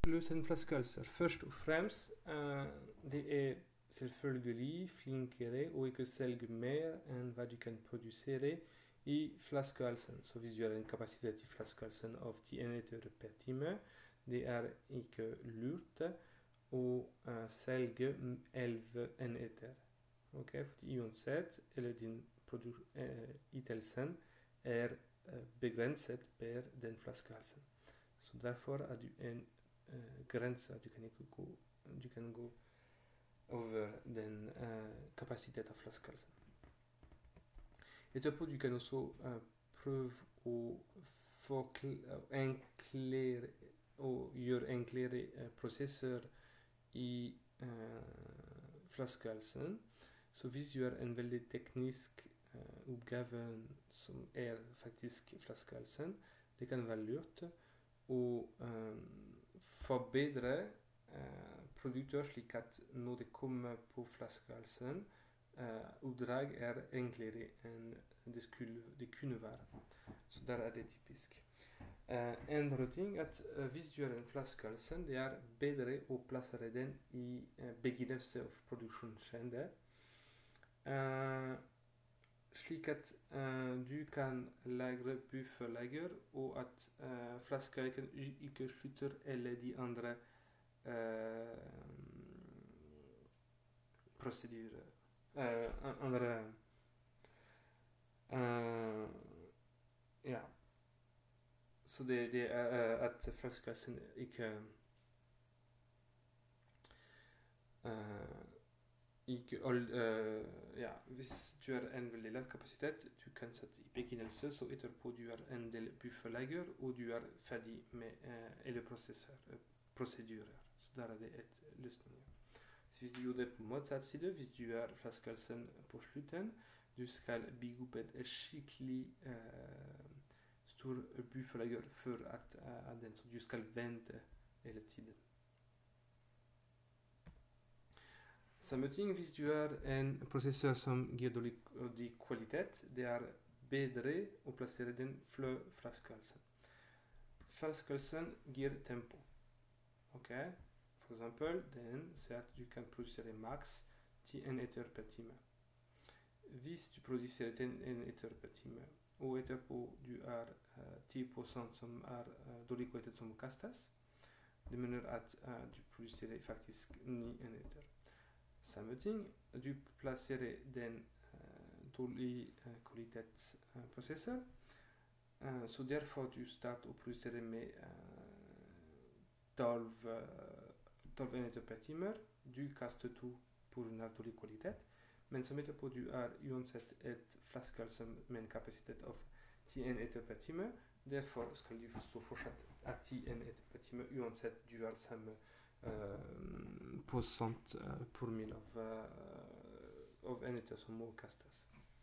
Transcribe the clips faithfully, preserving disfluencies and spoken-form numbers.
løse flaskehalser. Først og fremst, uh, det er selvfølgelig flinkere å ikke selge mer enn hva du kan produsere i flaskehalsen. Så hvis du har en kapasitet i flaskehalsen av ti enheter per time, det er ikke lurt å uh, selge elleve enheter. Okay? For uansett, eller din uh, ytelsen er uh, begrenset per den flaskehalsen. Så derfor er det en uh, grense. Du kan ikke gå, du kan gå over den uh, kapasiteten av flaskehalsen. Etterpå du kan også uh, prøve å forklare, enklere, å gjøre enklere uh, prosesser i uh, flaskehalsen. Så hvis du har en veldig teknisk uh, oppgave som er faktisk flaskehalsen, det kan være lurt å um, forbedre uh, produkter slik at når det kommer på flaskehalsen, uh, oppdrag er enklere enn det, skulle, det kunne være. Så der er det typisk. Uh, en andre ting er at uh, hvis du har en flaskehalsen, det er bedre å plassere den i uh, begynnelsen av produksjonskjeden. Uh, slik at uh, du kan lagre bufferlager, og at uh, flasker ikke, ikke slutter eller de andre uh, prosedyrer. Uh, andre uh, ja. Så det, det er uh, at flaskehalsen ikke uh, Ikke, uh, ja, hvis du har en veldig lav kapasitet, du kan sette i begynnelse, så etterpå du har en del bufferlager, og du er ferdig med uh, eller prosedyrer. Så der er det et løsning. Så hvis du gjør det på motsatt side, hvis du har flaskehalsen på slutten, du skal bygge opp et skikkelig uh, stor bufferlager før at, uh, den, så du skal vente hele tiden. Samme ting hvis du har en prosessor som gir dårlig kvalitet, det er bedre å plassere den før flaskehalsen. Flaskehalsen gir tempo. Okay? For eksempel, den sier at du kan produsere maks ti enheter per time. Hvis du produserer ten enheter per time, og etterpå du er uh, ti prosent som er uh, dårlig kvalitet som kastes, det mener at uh, du produserer faktisk ni enheter. Samme ting, du plasserer den uh, dårlig uh, kvalitetsprosessor, uh, så derfor du starter å produsere med tolv uh, enheter per time. Du kaster to på grunn av dårlig kvalitet, men som etterpå du er uansett et flaskehals med en kapasitet av ti enheter per time. Derfor skal du forstå fortsatt at ti enheter per time uansett du har samme Uh, prosent uh, promille av, uh, av enheter som må kastes.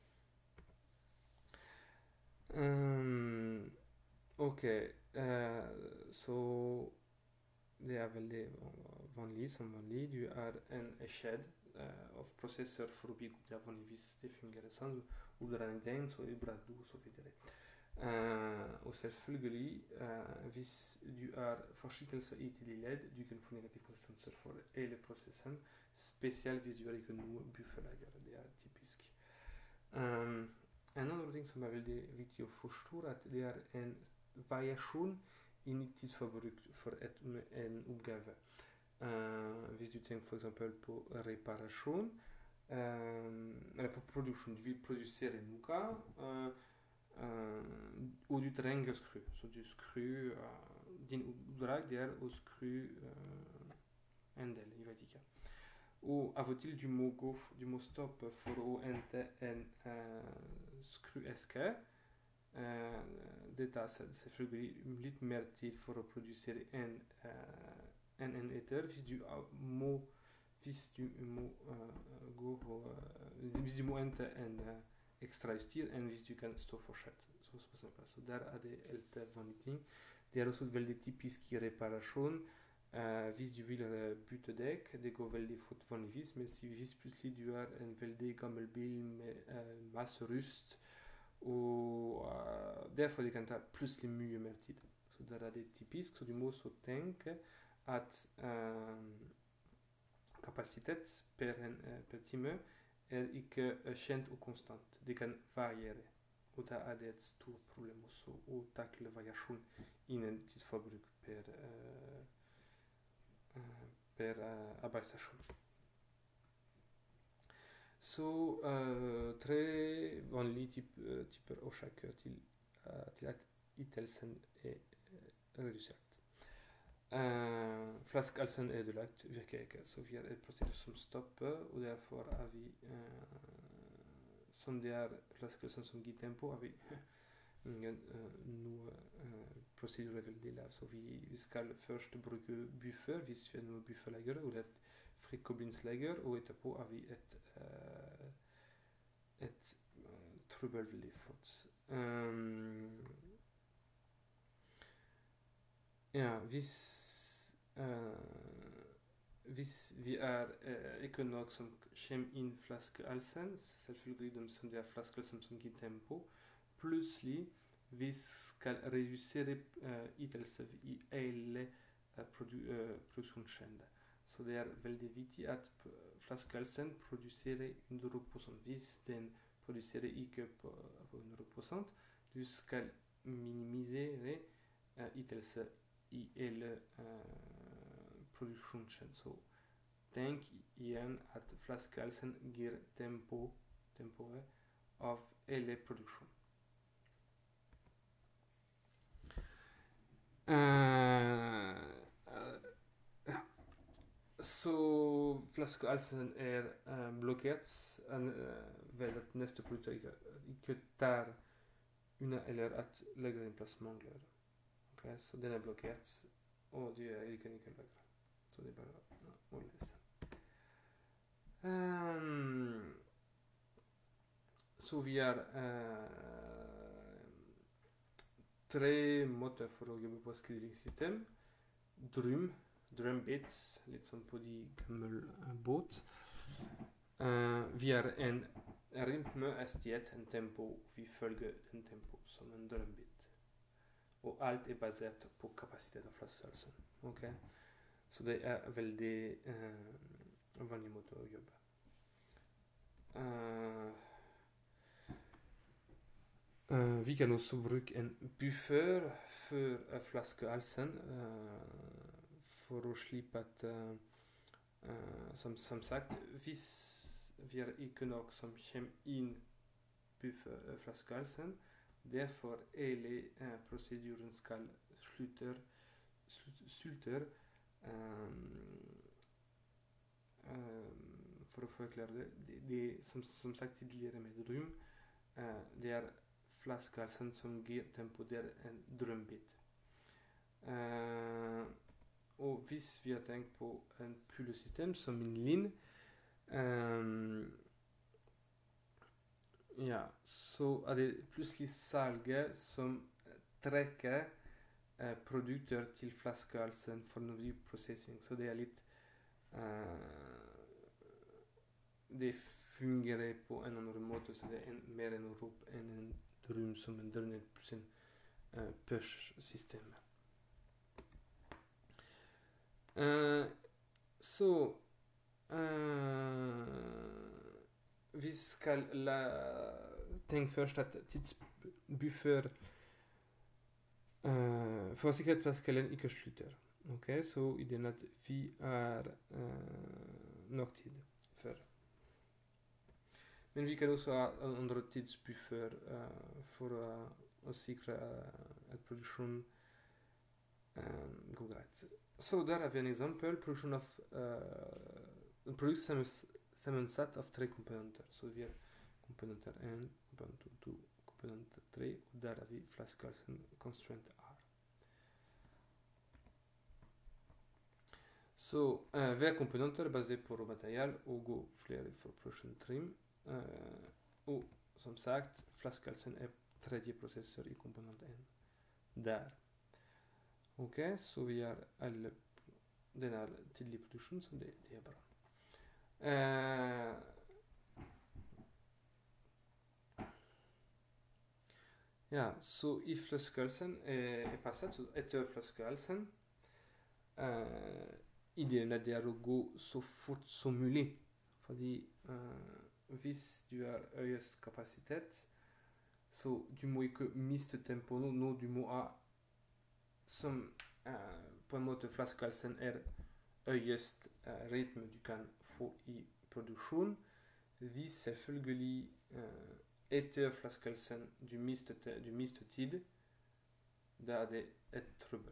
Um, ok, uh, så det er veldig vanlig som vanlig. Du er en skjed uh, av prosessor for å bygge opp det vanligvis. Det fungerer sånn. Oppdrar en den, så er det og så videre. Uh, og selvfølgelig, uh, hvis du er forsinkelse i tidlig ledd, du kan få negativ konsekvenser for hele prosessen, spesielt hvis du har ikke noe bufferlager. Det er typisk. Um, en annen ting som er veldig viktig å forstå, er at det er en variasjon i tidsforbruk for et, en oppgave. Uh, hvis du tenker for eksempel på reparasjon, uh, eller på produksjon, du vil produsere noe, uh, Uh, og du trenger skru, så du skru uh, din oppdrag det er å skru uh, en del, jeg vet ikke. Og av og til du må, gå, du må stoppe for å hente en uh, skrueske. Uh, det tar selvfølgelig litt mer tid for å produsere en uh, en enheter. Hvis du uh, må hvis du må uh, gå uh, hvis du må hente en uh, ekstra utstyr enn hvis du kan stå fortsatt. Så, så, så der er det helt vanlige ting. Det er også veldig typisk i reparasjon. Uh, hvis du vil uh, bytte dekk, det går veldig fort vanligvis, men hvis plutselig du har en veldig gammel bil med uh, masse rust, og uh, derfor det kan ta plutselig mye mer tid. Så der er det typisk, så du må også tenke at um, capaciteit per, een, uh, per time er ikke kjent og konstant. Det kan variere. Og da er det et stort problem også å takle variasjon innen tidsforbruk per, uh, uh, per uh, arbeidsstasjon. Så uh, tre vanlige typ, uh, typer årsaker til, uh, til at ytelsen er uh, redusert. Uh, flaskehalsen er ødelagt, virker ikke, så vi har et prosedyr som stopper, og derfor er vi uh, som det er flaskehalsen som gir tempo, har vi ingen uh, noe uh, prosedyr veldig lav, så vi, vi skal først bruke buffer hvis vi har noe bufferlager, og det er et frikoblingslager, og etterpå har vi et uh, et uh, trøbbel veldig fort. Um, Ja, hvis, uh, hvis vi er uh, ikke nok som kommer inn flaskehalsen, selvfølgelig de som det er flaskehalsen som gir tempo, plutselig vi skal redusere uh, ytelse i hele uh, produ uh, produksjonskjeden. Så det er veldig viktig at flaskehalsen produserer hundre prosent. Hvis den produserer ikke på, på hundre prosent, du skal minimisere uh, ytelse i hele uh, produksjonskjeden. Så tenk igjen at flaskehalsen gir tempo, tempoet av hele produksjonen. Uh, uh, så flaskehalsen er uh, blokkert uh, ved at neste produkt ikke, ikke tar unna, eller at lagringsplass mangler. Okay, så den er blokkert, og du er ikke ikke lagret. Så det er bare ja, å lese. Um, så vi har uh, tre måter for å jobbe på skrivingssystem. Drum, drumbit, litt sånn på de gamle uh, båt. Uh, vi har en rytme, hastighet, en tempo. Vi følger en tempo som en drumbit. Og alt er basert på kapasitet av flaskehalsen. Okay? Så det er veldig uh, vanlig måte å jobbe. Uh, uh, vi kan også bruke en buffer for uh, flaskehalsen uh, for å slippe at uh, uh, som, som sagt, hvis vi har ikke nok som kommer inn buffer uh, flaskehalsen, derfor hele uh, prosedyren skal slutte slutter um, um, for å forklare det, det, det som, som sagt tidligere med drum, uh, det er flaskehalsen som gir tempo, det er en drumbit. Uh, og hvis vi har tenkt på en pullesystem som en lin, um, ja, så er det plutselig salget som trekker eh, produkter til flaskehalsen for ny prosessing. Så det er litt uh, det fungerer på en annen måte, så det er en, mer en rop enn en drum som en drønnet pluss en uh, push-system. Uh, så uh, vi skal la, tenke først at tidsbuffer uh, for sikkerhet flaskehalsen ikke slutter. Okay? Så i den at vi er uh, nok tid før. Men vi kan også ha andre tidsbuffer uh, for uh, å sikre uh, at produksjonen uh, går greit. Så der har vi en eksempel, produksjon av uh, en produkt som sammensatt av tre komponenter. Så vi har komponenter én, komponenter to, komponenter tre, og der har vi flaskehalsen constraint R. Så uh, hver komponent er basert på råmaterial og går flere for production trim. Uh, og som sagt, flaskehalsen er tredje prosessor i komponent én. Der. Ok, så vi har alle denne tidlige produksjon, så det, det er bra. Uh, ja, så i flaskehalsen er, er passet, så etter flaskehalsen uh, ideerna der å gå så fort som mulig. Fordi uh, hvis du har høyest kapasitet, så du må ikke miste tempo nå, nå du må ha som uh, på en måte flaskehalsen er høyest uh, rytme du kan få i produksjon. Hvis selvfølgelig uh, etter flaskehalsen du mister, du mister tid, da er det et trøbbel.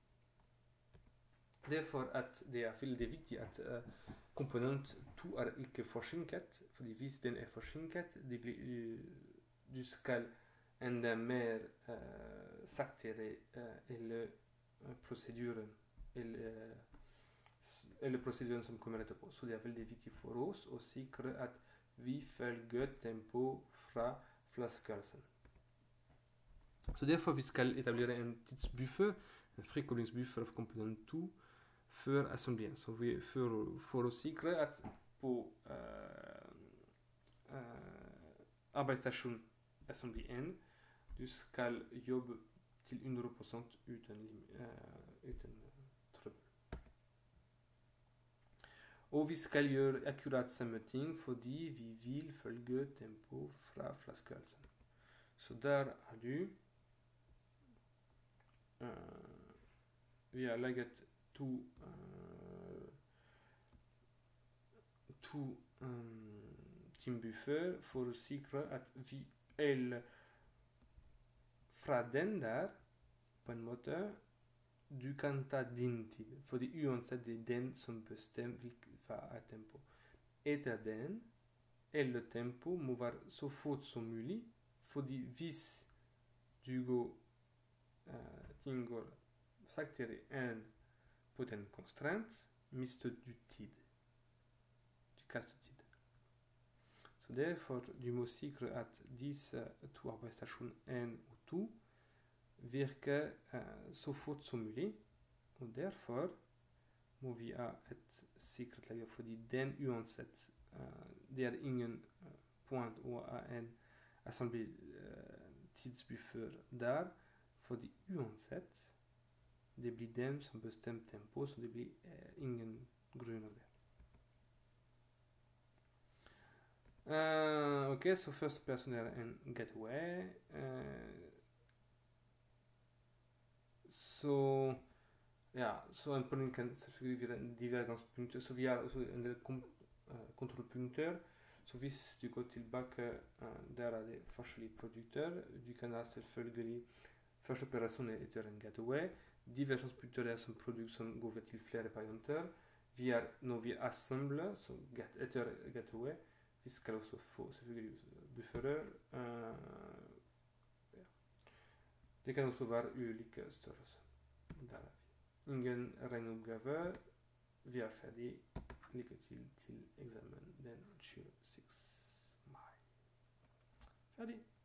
Derfor at det er veldig viktig at uh, komponent to er ikke forsinket, fordi hvis den er forsinket, det blir, uh, du skal enda mer uh, saktere uh, eller uh, prosedyren eller, uh, eller prosedyren som kommer etterpå. Så det er veldig viktig for oss å sikre at vi følger tempo fra flaskehalsen. Så derfor vi skal etablere en tidsbuffer, en frikoblingsbuffer av komponent to, før assemblyen. Så vi, for, for å sikre at på uh, uh, arbeidsstasjon assembly en, du skal jobbe til hundre prosent uten, uh, uten trøbbel. Og vi skal gjøre akkurat samme ting, fordi vi vil følge tempo fra flaskehalsen. Så der har du uh, vi har laget to uh, to um, teambuffer for å sikre at vi eller fra den der på en måte du kan ta din tid, fordi uansett det er den som bestemmer hva er tempo. Etter den, eller tempo må være så fort som mulig, fordi hvis du går uh, ting går saktere enn på den constraint, mister du tid. Du kaster tid. Så derfor du må sikre at disse to arbeidsstasjoner en og to virker uh, så fort som mulig, og derfor må vi ha et sikkert lager, fordi den uansett uh, det er ingen uh, point å ha en assembly uh, tidsbuffer der, fordi uansett det blir den som bestemmer tempo, så det blir uh, ingen grunn av det. Uh, ok, så første person er en gateway. Uh, så ja, så en point kan selvfølgelig være en divergenspunkter. Så vi har også en del kom, uh, kontrollpunkter. Så hvis du går tilbake, uh, der er det forskjellige produkter. Du kan ha selvfølgelig første operasjon etter en gateway. Divergenspunkter er som produkt som går til flere varianter. Vi har, når vi assembler, så get, etter gateway, vi skal også få selvfølgelig bufferer. Uh, ja. Det kan også være ulike størrelser. Der er vi. Ingen regneoppgave. Vi er ferdig. Lykke til til eksamen den tjueseks mai. Ferdig.